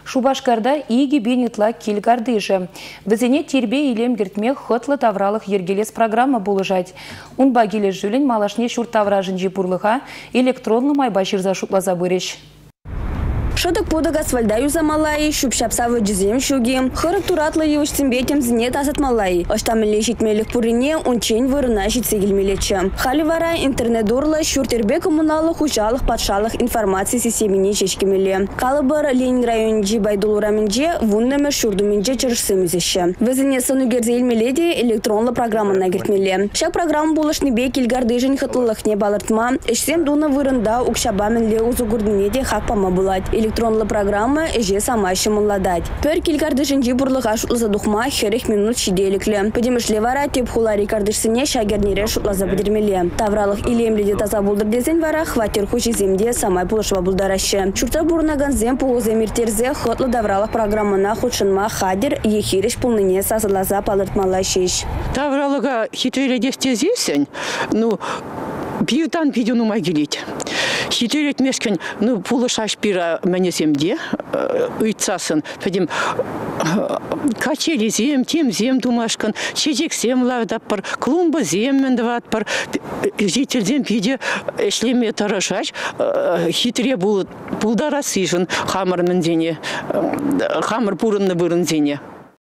Шубашкарда иги бенетла килгардыжы. Візіне тербе илем гертме хытлы тавралық ергелес программа болыжать. Унба келе жүлін малашне шур тавражын жепурлыға электронны майба шырза шутлаза бөреш. Шоток подага свальдаю за малай, шупшапсавы джизем шуги. Хырык туратлы евштимбетем зинет азат малай. Оштамеле шитмелих пурине унчень вырына шитсегельмелече. Халивара интернет-дурлы шуртербе коммуналых ужалых патшалых информации системине чечкемеле. Калыбыр Ленин районжи байдулураминже вуннеме шурдуминже чырышсымызеше. Везене санугерзейлмеледе электронлы программа нагертмеле. Шак программа булышнебе килгардыжын хытлылыхне балыртма. Эшсем дуна вырында укшабаменле узугурдинеде хакпама булать. Электронлы программа эже сама шымылладать. Пөр килгардышын жибурлыға шутлаза духма херек минут шиделіклі. Подемішле вара теп хулари кардышсыне шагернере шутлаза бідірмеле. Тавралық илемледе таза булдыр дезен вара хватер хучи земде самай пулышыва булдарашы. Шурта бурнаган зем пуғузе миртерзе хотлы давралық программына худшынма хадер ехиреш пулныне сазылаза палыртмала шеш. Тавралыға хитреле дестезесен, бирдан видеону магилить. Хитрелет мешкен, пулышаш пира менесемде, уйцасын, подим качели зем, тем зем думашкан, чедек зем лавдаппар, клумба зем мендаватпар, житель зем виде шлеме тарашач, хитре булдарасыжын хамар мендене, хамар пурынны бырын зене.